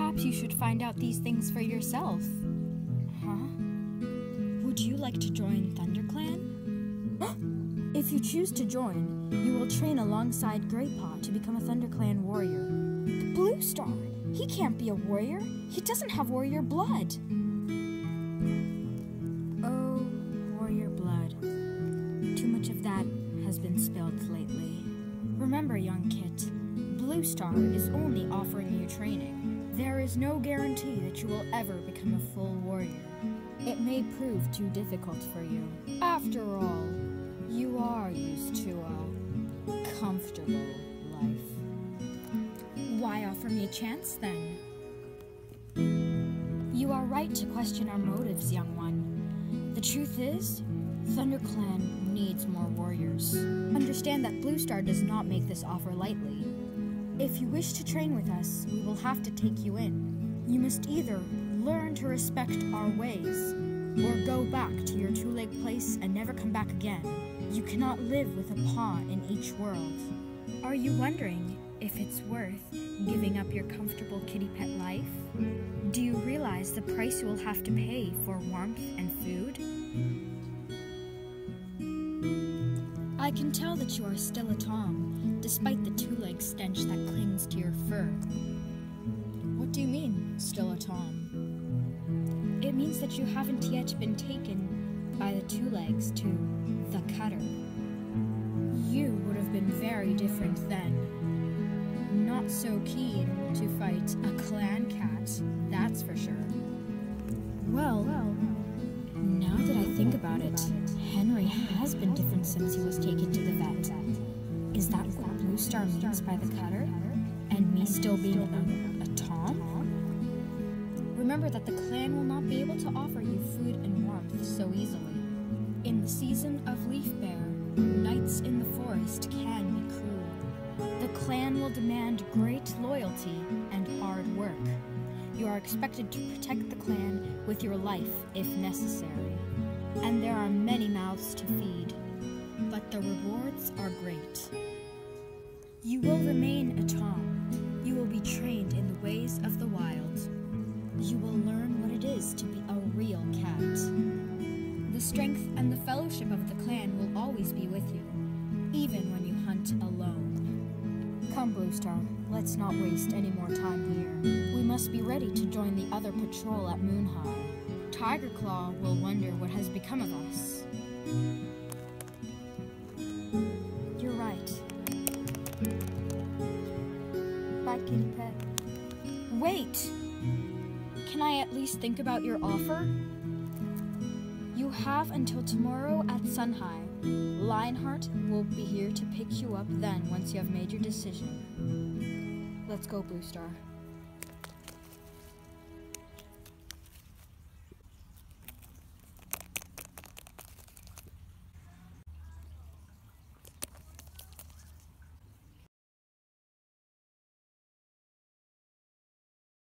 Perhaps you should find out these things for yourself. Huh? Would you like to join ThunderClan? If you choose to join, you will train alongside Greypaw to become a ThunderClan warrior. But Bluestar, he can't be a warrior. He doesn't have warrior blood. Oh, warrior blood. Too much of that has been spilled lately. Remember, young Kit, Bluestar is only offering you training. There is no guarantee that you will ever become a full warrior. It may prove too difficult for you. After all, you are used to a comfortable life. Why offer me a chance, then? You are right to question our motives, young one. The truth is, ThunderClan needs more warriors. Understand that Bluestar does not make this offer lightly. If you wish to train with us, we will have to take you in. You must either learn to respect our ways, or go back to your two-leg place and never come back again. You cannot live with a paw in each world. Are you wondering if it's worth giving up your comfortable kitty pet life? Do you realize the price you will have to pay for warmth and food? I can tell that you are still a Tom, despite the two-leg stench that clings to your fur. What do you mean, still a Tom? It means that you haven't yet been taken by the two legs to the Cutter. You would have been very different then. Not so keen to fight a clan cat, that's for sure. Well, now that I think about it, Henry has been different since he was taken to the vet. Is that what Bluestar means by the Cutter? And me still being a Tom? Remember that the clan will not be able to offer you food and warmth so easily. In the season of Leaf Bear, nights in the forest can be cruel. The clan will demand great loyalty and hard work. You are expected to protect the clan with your life if necessary. And there are many mouths to feed, but the rewards are great. You will remain a Tom. You will be trained in the ways of the wild. You will learn what it is to be a real cat. The strength and the fellowship of the clan will always be with you, even when you hunt alone. Come, Bluestar, let's not waste any more time here. We must be ready to join the other patrol at Moonhigh. Tigerclaw will wonder what has become of us. You're right. Bye, kitty pet. Wait! Can I at least think about your offer? You have until tomorrow at Sunhigh. Lionheart will be here to pick you up then once you have made your decision. Let's go, Bluestar.